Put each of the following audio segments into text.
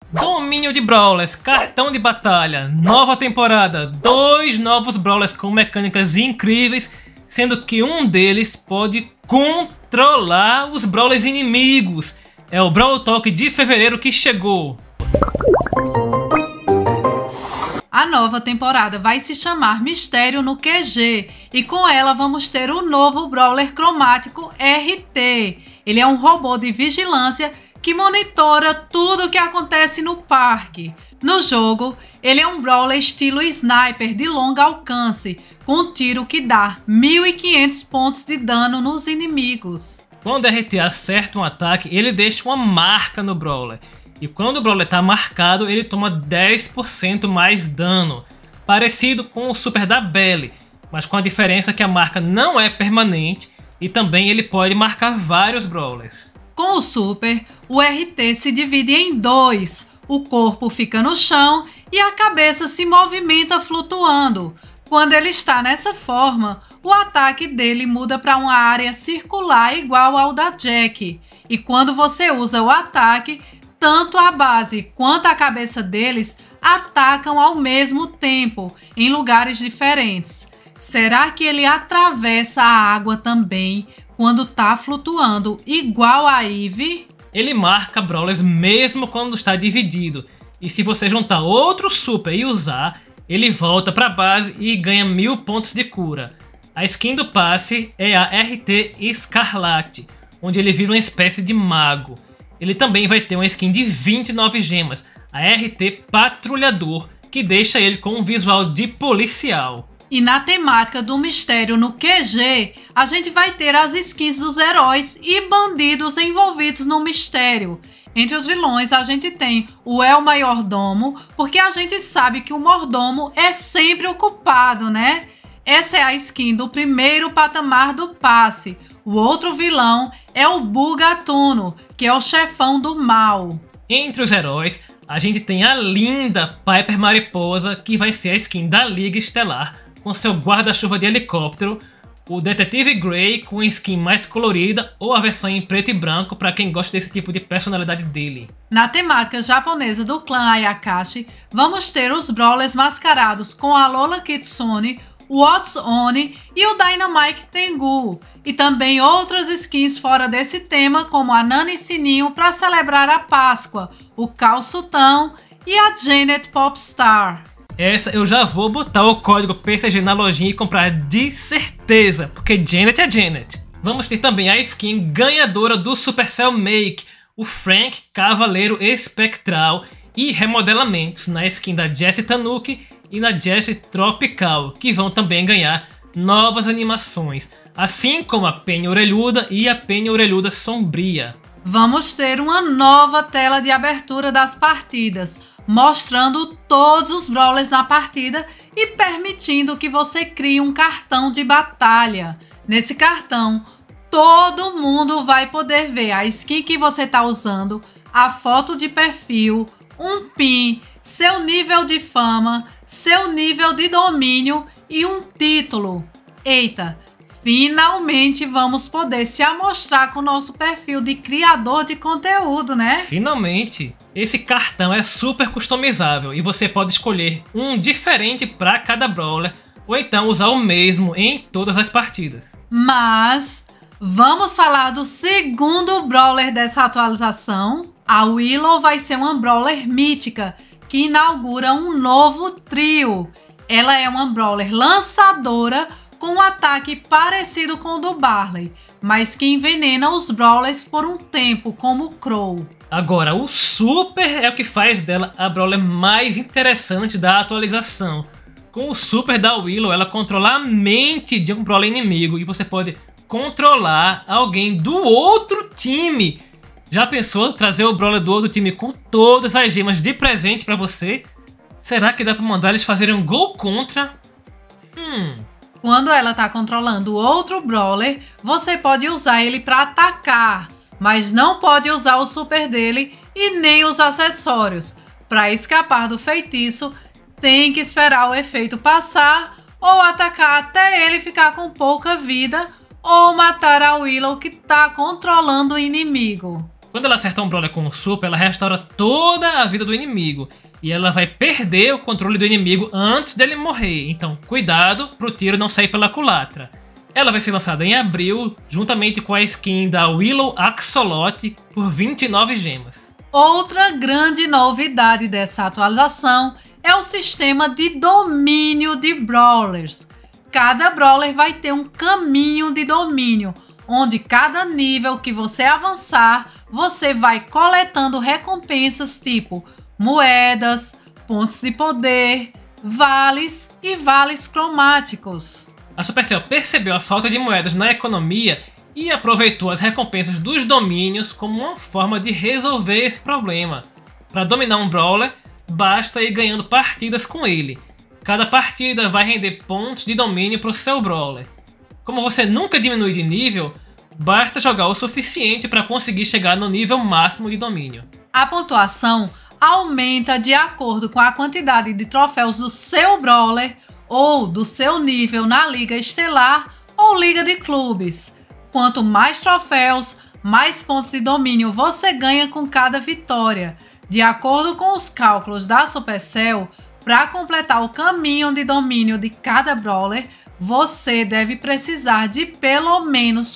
Domínio de Brawlers, cartão de batalha, nova temporada, 2 novos Brawlers com mecânicas incríveis, sendo que um deles pode controlar os Brawlers inimigos. É o Brawl Talk de fevereiro que chegou. A nova temporada vai se chamar Mistério no QG e com ela vamos ter o novo Brawler cromático RT. Ele é um robô de vigilância que monitora tudo o que acontece no parque. No jogo, ele é um Brawler estilo Sniper de longo alcance, com um tiro que dá 1.500 pontos de dano nos inimigos. Quando o RT acerta um ataque, ele deixa uma marca no Brawler. E quando o Brawler está marcado, ele toma 10% mais dano. Parecido com o Super da Belly, mas com a diferença que a marca não é permanente e também ele pode marcar vários Brawlers. Com o Super, o RT se divide em dois. O corpo fica no chão e a cabeça se movimenta flutuando. Quando ele está nessa forma, o ataque dele muda para uma área circular igual ao da Jack. E quando você usa o ataque, tanto a base quanto a cabeça deles atacam ao mesmo tempo, em lugares diferentes. Será que ele atravessa a água também quando está flutuando, igual a Eve? Ele marca Brawlers mesmo quando está dividido. E se você juntar outro Super e usar, ele volta para a base e ganha 1000 pontos de cura. A skin do passe é a RT Escarlate, onde ele vira uma espécie de mago. Ele também vai ter uma skin de 29 gemas, a RT Patrulhador, que deixa ele com um visual de policial. E na temática do mistério no QG, a gente vai ter as skins dos heróis e bandidos envolvidos no mistério. Entre os vilões a gente tem o El Mayordomo, porque a gente sabe que o mordomo é sempre o culpado, né? Essa é a skin do primeiro patamar do passe. O outro vilão é o Boo Gatuno, que é o chefão do mal. Entre os heróis, a gente tem a linda Piper Mariposa, que vai ser a skin da Liga Estelar, com seu guarda-chuva de helicóptero, o Detetive Grey com a skin mais colorida ou a versão em preto e branco para quem gosta desse tipo de personalidade dele. Na temática japonesa do clã Ayakashi, vamos ter os Brawlers mascarados com a Lola Kitsune, o Otsone e o Dynamite Tengu, e também outras skins fora desse tema, como a Nani Sininho para celebrar a Páscoa, o Cal Sultão e a Janet Popstar. Essa eu já vou botar o código PCG na lojinha e comprar de certeza, porque Janet é Janet. Vamos ter também a skin ganhadora do Supercell Make, o Frank Cavaleiro Espectral, e remodelamentos na skin da Jessie Tanuki e na Jessie Tropical, que vão também ganhar novas animações, assim como a Penny Orelhuda e a Penny Orelhuda Sombria. Vamos ter uma nova tela de abertura das partidas, mostrando todos os Brawlers na partida e permitindo que você crie um cartão de batalha. Nesse cartão, todo mundo vai poder ver a skin que você está usando, a foto de perfil, um pin, seu nível de fama, seu nível de domínio e um título. Eita, finalmente vamos poder se amostrar com o nosso perfil de criador de conteúdo, né? Finalmente! Esse cartão é super customizável e você pode escolher um diferente para cada Brawler ou então usar o mesmo em todas as partidas. Mas vamos falar do segundo Brawler dessa atualização. A Willow vai ser uma Brawler mítica que inaugura um novo trio. Ela é uma Brawler lançadora com um ataque parecido com o do Barley, mas que envenena os Brawlers por um tempo, como o Crow. Agora, o Super é o que faz dela a Brawler mais interessante da atualização. Com o Super da Willow, ela controla a mente de um Brawler inimigo e você pode controlar alguém do outro time. Já pensou trazer o Brawler do outro time com todas as gemas de presente pra você? Será que dá pra mandar eles fazerem um gol contra? Quando ela tá controlando outro Brawler, você pode usar ele para atacar, mas não pode usar o Super dele e nem os acessórios. Para escapar do feitiço, tem que esperar o efeito passar ou atacar até ele ficar com pouca vida ou matar a Willow que tá controlando o inimigo. Quando ela acerta um Brawler com um Super, ela restaura toda a vida do inimigo. E ela vai perder o controle do inimigo antes dele morrer. Então, cuidado pro tiro não sair pela culatra. Ela vai ser lançada em abril, juntamente com a skin da Willow Axolot, por 29 gemas. Outra grande novidade dessa atualização é o sistema de domínio de Brawlers. Cada Brawler vai ter um caminho de domínio, onde cada nível que você avançar, você vai coletando recompensas tipo moedas, pontos de poder, vales e vales cromáticos. A Supercell percebeu a falta de moedas na economia e aproveitou as recompensas dos domínios como uma forma de resolver esse problema. Para dominar um Brawler, basta ir ganhando partidas com ele. Cada partida vai render pontos de domínio para o seu Brawler. Como você nunca diminui de nível, basta jogar o suficiente para conseguir chegar no nível máximo de domínio. A pontuação aumenta de acordo com a quantidade de troféus do seu Brawler ou do seu nível na Liga Estelar ou Liga de Clubes. Quanto mais troféus, mais pontos de domínio você ganha com cada vitória. De acordo com os cálculos da Supercell, para completar o caminho de domínio de cada Brawler, você deve precisar de pelo menos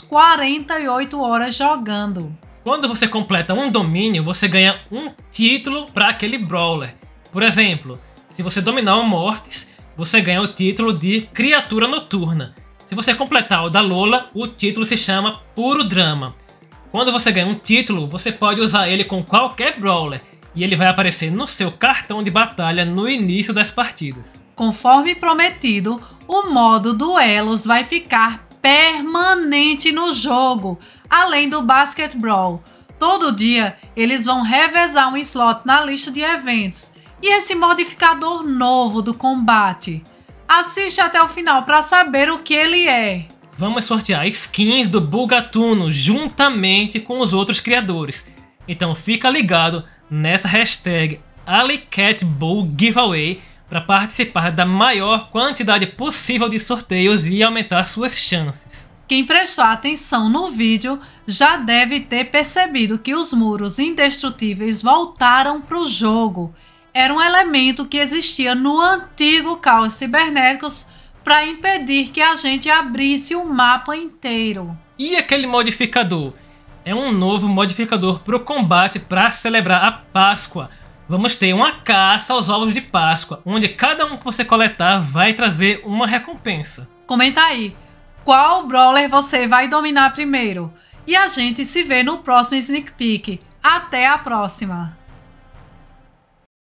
48 horas jogando. Quando você completa um domínio, você ganha um título para aquele Brawler. Por exemplo, se você dominar o Mortis, você ganha o título de Criatura Noturna. Se você completar o da Lola, o título se chama Puro Drama. Quando você ganha um título, você pode usar ele com qualquer Brawler, e ele vai aparecer no seu cartão de batalha no início das partidas. Conforme prometido, o modo duelos vai ficar permanente no jogo, além do Basket Brawl. Todo dia eles vão revezar um slot na lista de eventos e esse modificador novo do combate. Assiste até o final para saber o que ele é. Vamos sortear skins do Bulgatuno juntamente com os outros criadores. Então fica ligado nessa hashtag AliCatBullGiveaway para participar da maior quantidade possível de sorteios e aumentar suas chances. Quem prestou atenção no vídeo já deve ter percebido que os muros indestrutíveis voltaram para o jogo. Era um elemento que existia no antigo Caos Cibernéticos para impedir que a gente abrisse o mapa inteiro. E aquele modificador? É um novo modificador para o combate para celebrar a Páscoa. Vamos ter uma caça aos ovos de Páscoa, onde cada um que você coletar vai trazer uma recompensa. Comenta aí, qual Brawler você vai dominar primeiro? E a gente se vê no próximo Sneak Peek. Até a próxima!